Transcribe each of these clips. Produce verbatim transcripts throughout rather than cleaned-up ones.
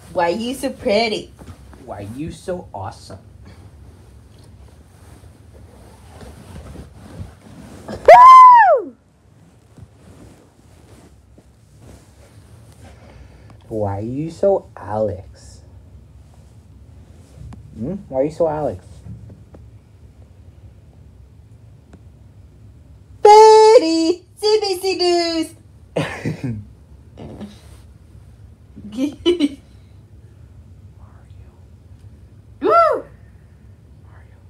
Why you so pretty? Why you so awesome? Woo! Why you so Alex? Hmm? Why are you so Alex? Betty! C B C News! Woo! Mario.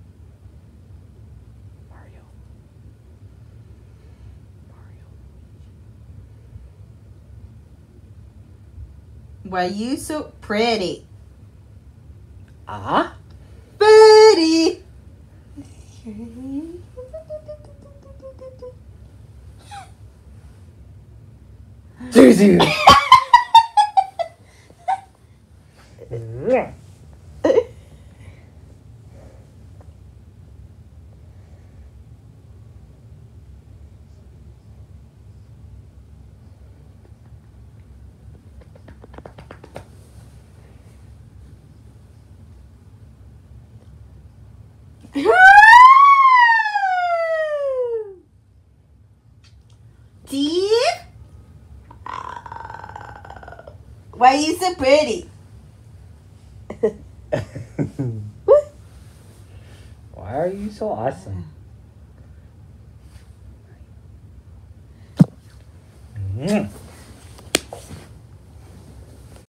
Mario. Mario. Why you so pretty? Ah? Betty! Zuzu! Steve? Why you so pretty? Why are you so awesome? Mm.